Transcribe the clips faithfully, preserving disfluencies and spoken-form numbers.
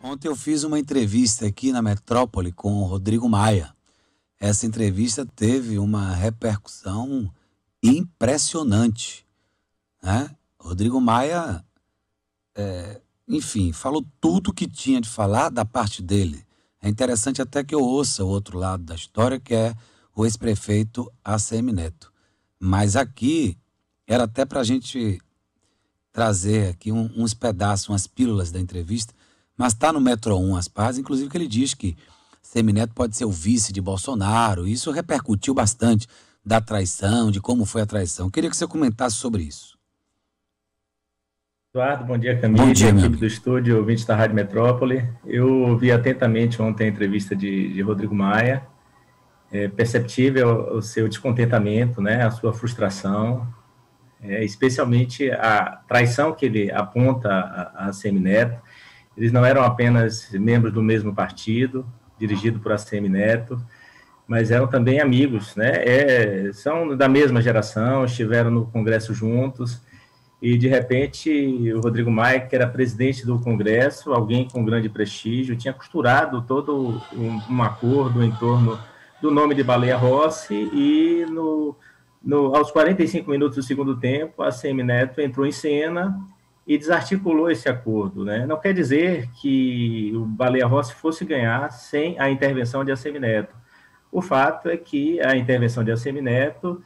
Ontem eu fiz uma entrevista aqui na Metrópole com o Rodrigo Maia. Essa entrevista teve uma repercussão impressionante, né? Rodrigo Maia, enfim, falou tudo que tinha de falar da parte dele. É interessante até que eu ouça o outro lado da história, que é o ex-prefeito A C M Neto. Mas aqui era até para a gente trazer aqui um- uns pedaços, umas pílulas da entrevista, mas está no Metro um as partes, inclusive que ele diz que Semineto pode ser o vice de Bolsonaro. Isso repercutiu bastante da traição, de como foi a traição. Queria que você comentasse sobre isso. Eduardo, bom dia, Bom Camille, dia, meu equipe do amigo. estúdio, ouvintes da Rádio Metrópole. Eu ouvi atentamente ontem a entrevista de, de Rodrigo Maia. É perceptível o seu descontentamento, né, a sua frustração, é, especialmente a traição que ele aponta a, a Semineto. Eles não eram apenas membros do mesmo partido, dirigido por A C M Neto, mas eram também amigos, né? É, são da mesma geração, estiveram no Congresso juntos, e de repente o Rodrigo Maia, que era presidente do Congresso, alguém com grande prestígio, tinha costurado todo um, um acordo em torno do nome de Baleia Rossi, e no, no, aos quarenta e cinco minutos do segundo tempo, a Semineto entrou em cena e desarticulou esse acordo, né? Não quer dizer que o Baleia Rossi fosse ganhar sem a intervenção de Assemineto. O fato é que a intervenção de Assemineto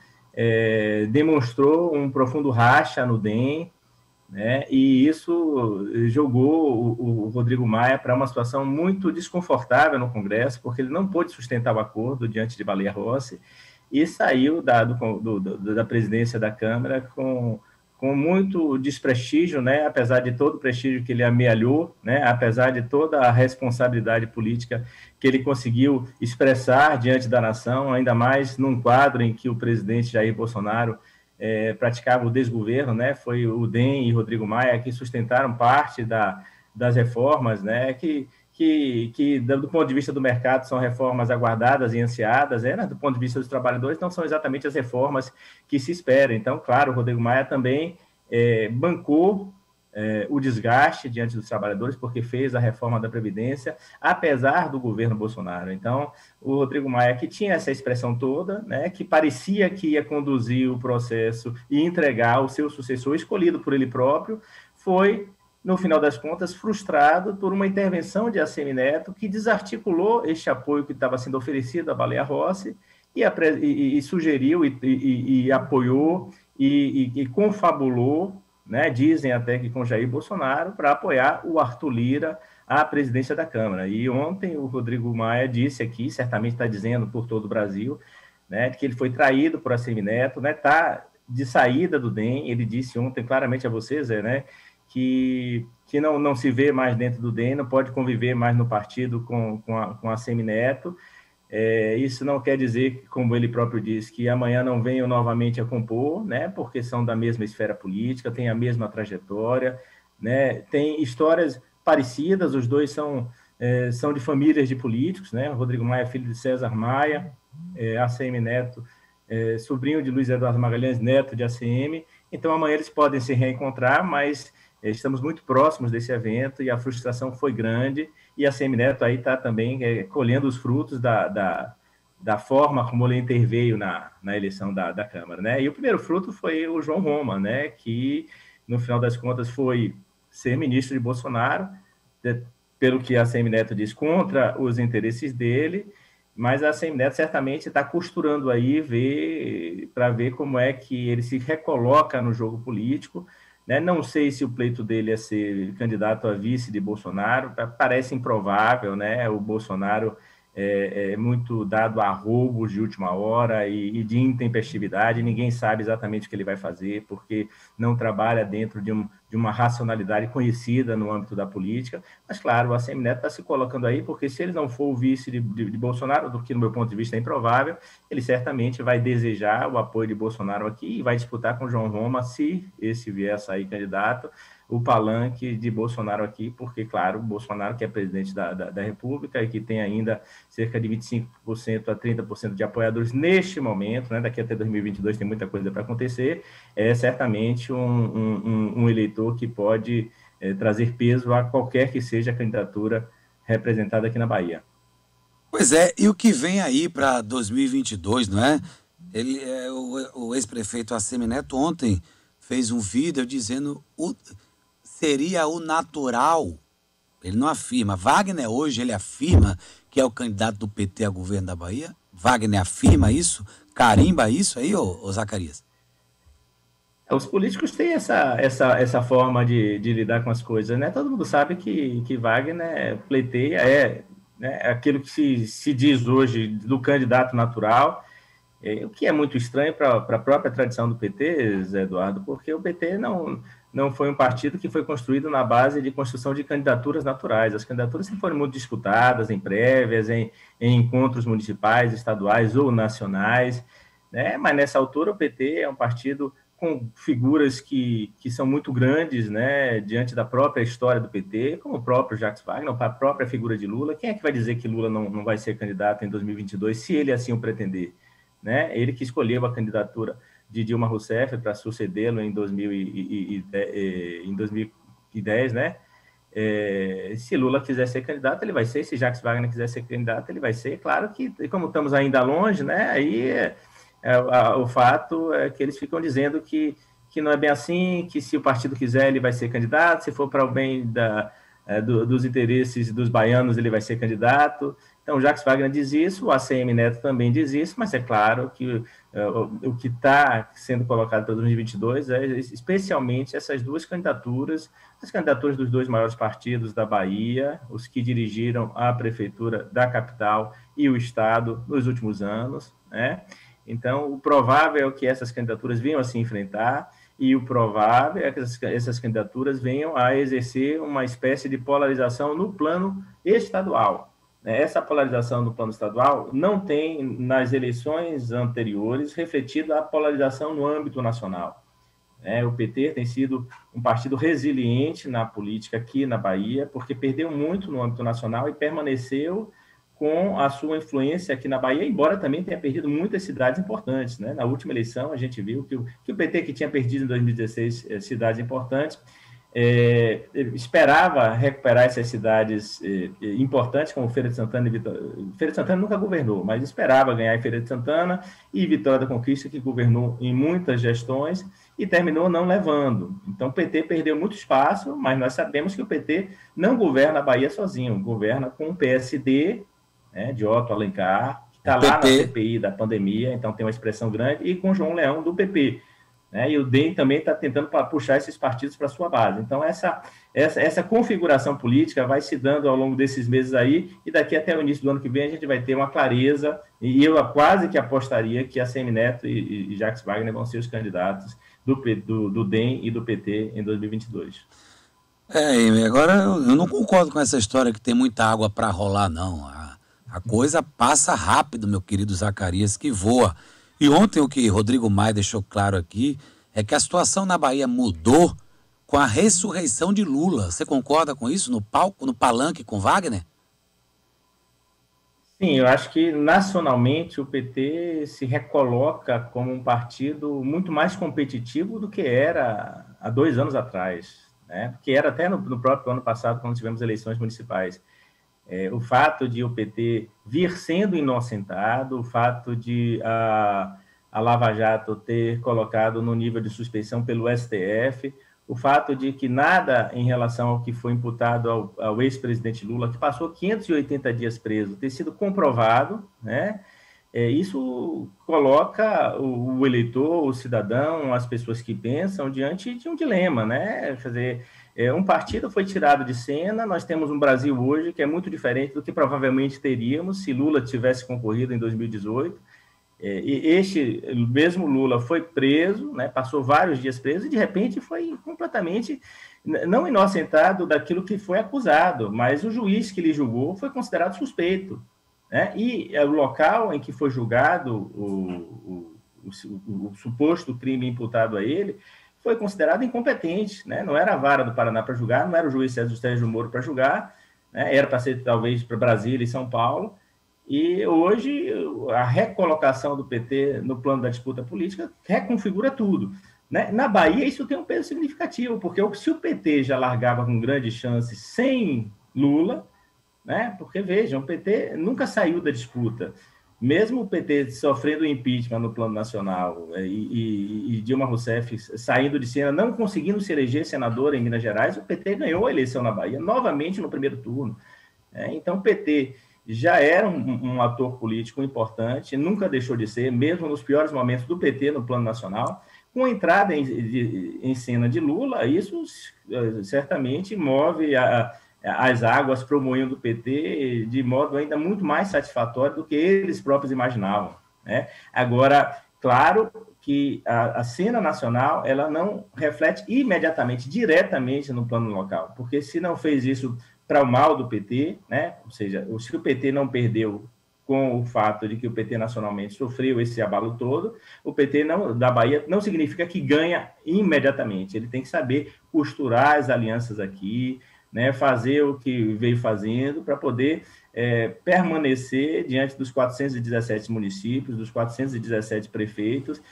é, demonstrou um profundo racha no D E M, né? E isso jogou o, o Rodrigo Maia para uma situação muito desconfortável no Congresso, porque ele não pôde sustentar o acordo diante de Baleia Rossi e saiu da, do, do, da presidência da Câmara com, com muito desprestígio, né? Apesar de todo o prestígio que ele amealhou, né? Apesar de toda a responsabilidade política que ele conseguiu expressar diante da nação, ainda mais num quadro em que o presidente Jair Bolsonaro é, praticava o desgoverno, né? Foi o D E M e Rodrigo Maia que sustentaram parte da, das reformas, né? Que, que, que, do ponto de vista do mercado, são reformas aguardadas e ansiadas, né? Do ponto de vista dos trabalhadores, não são exatamente as reformas que se esperam. Então, claro, o Rodrigo Maia também é, bancou é, o desgaste diante dos trabalhadores, porque fez a reforma da Previdência, apesar do governo Bolsonaro. Então, o Rodrigo Maia, que tinha essa expressão toda, né, que parecia que ia conduzir o processo e entregar o seu sucessor, escolhido por ele próprio, foi, no final das contas, frustrado por uma intervenção de Assemineto, que desarticulou este apoio que estava sendo oferecido à Baleia Rossi e, e, e sugeriu e, e, e apoiou e, e confabulou, né, dizem até que com Jair Bolsonaro, para apoiar o Arthur Lira à presidência da Câmara. E ontem o Rodrigo Maia disse aqui, certamente está dizendo por todo o Brasil, né, que ele foi traído por Assemineto, né, está de saída do D E M. Ele disse ontem claramente a vocês, né, que, que não, não se vê mais dentro do D E M, não pode conviver mais no partido com, com, a, com Assemineto. É, isso não quer dizer, como ele próprio diz, que amanhã não venham novamente a compor, né, porque são da mesma esfera política, têm a mesma trajetória, né, têm histórias parecidas, os dois são, é, são de famílias de políticos, né, o Rodrigo Maia, filho de César Maia, é, A C M Neto, é, sobrinho de Luiz Eduardo Magalhães, neto de A C M, então amanhã eles podem se reencontrar, mas é, estamos muito próximos desse evento e a frustração foi grande, e a Semineto aí está também é, colhendo os frutos da, da, da forma como ele interveio na, na eleição da, da Câmara, né? E o primeiro fruto foi o João Roma, né? Que, no final das contas, foi ser ministro de Bolsonaro, de, pelo que a Semineto diz, contra os interesses dele, mas a Semineto certamente está costurando aí ver, para ver como é que ele se recoloca no jogo político, né? Não sei se o pleito dele é ser candidato a vice de Bolsonaro, parece improvável, né? O Bolsonaro é, é muito dado a roubos de última hora e, e de intempestividade, ninguém sabe exatamente o que ele vai fazer, porque não trabalha dentro de, um, de uma racionalidade conhecida no âmbito da política, mas claro, o ACM Neto está se colocando aí, porque se ele não for o vice de, de, de Bolsonaro, do que no meu ponto de vista é improvável, ele certamente vai desejar o apoio de Bolsonaro aqui e vai disputar com João Roma, se esse vier a sair candidato, o palanque de Bolsonaro aqui, porque, claro, o Bolsonaro, que é presidente da, da, da República e que tem ainda cerca de vinte e cinco por cento a trinta por cento de apoiadores neste momento, né, daqui até dois mil e vinte e dois tem muita coisa para acontecer, é certamente um, um, um eleitor que pode é, trazer peso a qualquer que seja a candidatura representada aqui na Bahia. Pois é, e o que vem aí para dois mil e vinte e dois, não é? Ele, é o, o ex-prefeito Assemineto ontem fez um vídeo dizendo o seria o natural. Ele não afirma. Wagner hoje ele afirma que é o candidato do P T a governo da Bahia. Wagner afirma isso, carimba isso aí, ô, ô Zacarias? Os políticos têm essa, essa, essa forma de, de lidar com as coisas, né? Todo mundo sabe que, que Wagner pleiteia, é, né, aquilo que se, se diz hoje do candidato natural, é, o que é muito estranho para a própria tradição do P T, Zé Eduardo, porque o P T não, não foi um partido que foi construído na base de construção de candidaturas naturais. As candidaturas sempre foram muito disputadas em prévias, em, em encontros municipais, estaduais ou nacionais, né? Mas nessa altura o P T é um partido com figuras que, que são muito grandes, né, diante da própria história do P T, como o próprio Jacques Wagner, a própria figura de Lula. Quem é que vai dizer que Lula não, não vai ser candidato em dois mil e vinte e dois, se ele assim o pretender? Né? Ele que escolheu a candidatura de Dilma Rousseff para sucedê-lo em, dois mil e dez, né? É, se Lula quiser ser candidato, ele vai ser. Se Jacques Wagner quiser ser candidato, ele vai ser. Claro que, como estamos ainda longe, né, aí é, é, a, o fato é que eles ficam dizendo que, que não é bem assim, que se o partido quiser, ele vai ser candidato, se for para o bem da, é, do, dos interesses dos baianos, ele vai ser candidato. Então, Jacques Wagner diz isso, o A C M Neto também diz isso, mas é claro que uh, o, o que está sendo colocado para dois mil e vinte e dois é especialmente essas duas candidaturas, as candidaturas dos dois maiores partidos da Bahia, os que dirigiram a prefeitura da capital e o Estado nos últimos anos, né? Então, o provável é que essas candidaturas venham a se enfrentar e o provável é que essas, essas candidaturas venham a exercer uma espécie de polarização no plano estadual. Essa polarização no plano estadual não tem, nas eleições anteriores, refletido a polarização no âmbito nacional. É, o P T tem sido um partido resiliente na política aqui na Bahia, porque perdeu muito no âmbito nacional e permaneceu com a sua influência aqui na Bahia, embora também tenha perdido muitas cidades importantes, né? Na última eleição, a gente viu que o, que o P T, que tinha perdido em dois mil e dezesseis cidades importantes, É, esperava recuperar essas cidades é, importantes, como Feira de Santana e Vitória. Feira de Santana nunca governou, mas esperava ganhar em Feira de Santana e Vitória da Conquista, que governou em muitas gestões e terminou não levando. Então, o P T perdeu muito espaço, mas nós sabemos que o P T não governa a Bahia sozinho, governa com o P S D, né, de Otto Alencar, que está lá na C P I da pandemia, então tem uma expressão grande, e com João Leão, do P P. Né, e o D E M também está tentando puxar esses partidos para a sua base. Então, essa, essa, essa configuração política vai se dando ao longo desses meses aí, e daqui até o início do ano que vem a gente vai ter uma clareza, e eu quase que apostaria que a Semineto e, e Jacques Wagner vão ser os candidatos do, do, do D E M e do P T em dois mil e vinte e dois. É, agora eu não concordo com essa história que tem muita água para rolar, não. A, a coisa passa rápido, meu querido Zacarias, que voa. E ontem o que Rodrigo Maia deixou claro aqui é que a situação na Bahia mudou com a ressurreição de Lula. Você concorda com isso? No palco, no palanque com Wagner? Sim, eu acho que nacionalmente o P T se recoloca como um partido muito mais competitivo do que era há dois anos atrás, né? Que era até no, no próprio ano passado, quando tivemos eleições municipais. É, o fato de o P T vir sendo inocentado, o fato de a, a Lava Jato ter colocado no nível de suspeição pelo S T F, o fato de que nada em relação ao que foi imputado ao, ao ex-presidente Lula, que passou quinhentos e oitenta dias preso, ter sido comprovado, né? É, isso coloca o, o eleitor, o cidadão, as pessoas que pensam diante de um dilema, né? Quer dizer, é, um partido foi tirado de cena, nós temos um Brasil hoje que é muito diferente do que provavelmente teríamos se Lula tivesse concorrido em dois mil e dezoito. É, e este mesmo Lula foi preso, né, passou vários dias preso e de repente foi completamente não inocentado daquilo que foi acusado, mas o juiz que lhe julgou foi considerado suspeito, né? E o local em que foi julgado o, o, o, o suposto crime imputado a ele foi considerado incompetente, né? Não era a vara do Paraná para julgar, não era o juiz Sérgio Moro para julgar, né? Era para ser talvez para Brasília e São Paulo. E hoje a recolocação do P T no plano da disputa política reconfigura tudo. Né? Na Bahia, isso tem um peso significativo, porque se o P T já largava com grande chance sem Lula, né? Porque, vejam, o P T nunca saiu da disputa. Mesmo o P T sofrendo impeachment no plano nacional e, e, e Dilma Rousseff saindo de cena, não conseguindo se eleger senadora em Minas Gerais, o P T ganhou a eleição na Bahia, novamente no primeiro turno. É, então, o P T já era um, um ator político importante, nunca deixou de ser, mesmo nos piores momentos do P T no plano nacional. Com a entrada em, de, em cena de Lula, isso certamente move a, as águas para o moinho do P T de modo ainda muito mais satisfatório do que eles próprios imaginavam, né? Agora, claro que a, a cena nacional ela não reflete imediatamente, diretamente no plano local, porque se não fez isso para o mal do P T, né? Ou seja, se o P T não perdeu com o fato de que o P T nacionalmente sofreu esse abalo todo, o P T não, da Bahia não significa que ganha imediatamente. Ele tem que saber costurar as alianças aqui, né, fazer o que veio fazendo para poder é, permanecer diante dos quatrocentos e dezessete municípios, dos quatrocentos e dezessete prefeitos,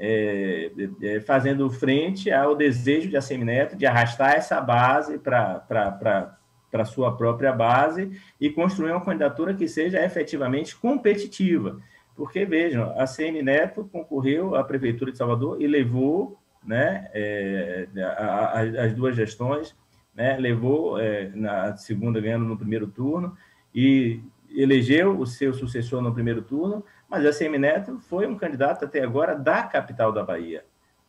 é, é, fazendo frente ao desejo de Assemineto de arrastar essa base para para a sua própria base e construir uma candidatura que seja efetivamente competitiva. Porque, vejam, a ACM Neto concorreu à Prefeitura de Salvador e levou, né, é, a, a, as duas gestões, né, levou é, na segunda ganhando no primeiro turno e elegeu o seu sucessor no primeiro turno, mas a ACM Neto foi um candidato até agora da capital da Bahia.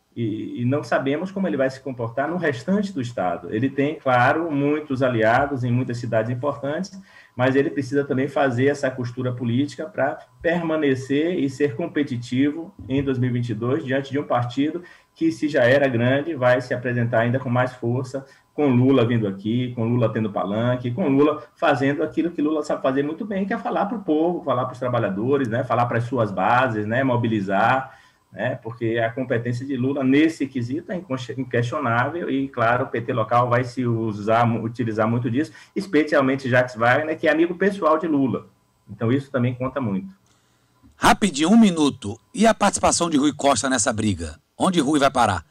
E, e não sabemos como ele vai se comportar no restante do estado. Ele tem, claro, muitos aliados em muitas cidades importantes, mas ele precisa também fazer essa costura política para permanecer e ser competitivo em dois mil e vinte e dois, diante de um partido que, se já era grande, vai se apresentar ainda com mais força, com Lula vindo aqui, com Lula tendo palanque, com Lula fazendo aquilo que Lula sabe fazer muito bem, que é falar para o povo, falar para os trabalhadores, né, falar para as suas bases, né, mobilizar, né, porque a competência de Lula nesse quesito é inquestionável e, claro, o P T local vai se usar, utilizar muito disso, especialmente Jacques Wagner, que é amigo pessoal de Lula. Então, isso também conta muito. Rapidinho, um minuto. E a participação de Rui Costa nessa briga? Onde Rui vai parar?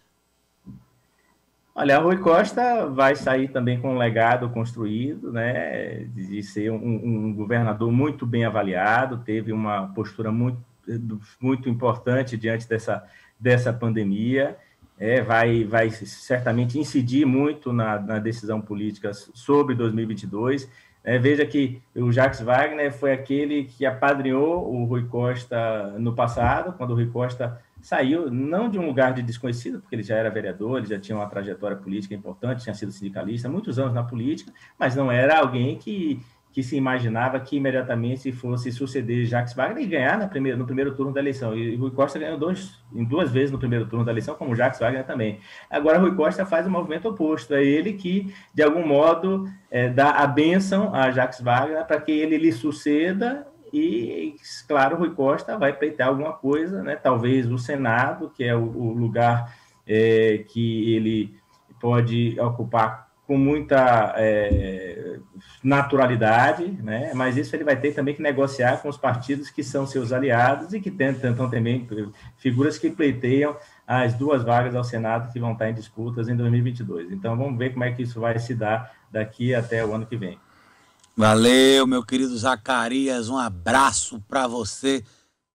Olha, Rui Costa vai sair também com um legado construído, né, de ser um, um governador muito bem avaliado, teve uma postura muito muito importante diante dessa, dessa pandemia, é, vai, vai certamente incidir muito na, na decisão política sobre dois mil e vinte e dois. É, veja que o Jacques Wagner foi aquele que apadrinhou o Rui Costa no passado, quando o Rui Costa saiu, não de um lugar de desconhecido, porque ele já era vereador, ele já tinha uma trajetória política importante, tinha sido sindicalista, muitos anos na política, mas não era alguém que que se imaginava que imediatamente fosse suceder Jacques Wagner e ganhar na primeira, no primeiro turno da eleição. E Rui Costa ganhou dois, em duas vezes no primeiro turno da eleição, como Jacques Wagner também. Agora, Rui Costa faz o movimento oposto. É ele que, de algum modo, é, dá a bênção a Jacques Wagner para que ele lhe suceda e, claro, Rui Costa vai pleitar alguma coisa, né? Talvez o Senado, que é o, o lugar é, que ele pode ocupar com muita é, naturalidade, né? Mas isso ele vai ter também que negociar com os partidos que são seus aliados e que tentam também figuras que pleiteiam as duas vagas ao Senado que vão estar em disputas em dois mil e vinte e dois. Então, vamos ver como é que isso vai se dar daqui até o ano que vem. Valeu, meu querido Zacarias, um abraço para você.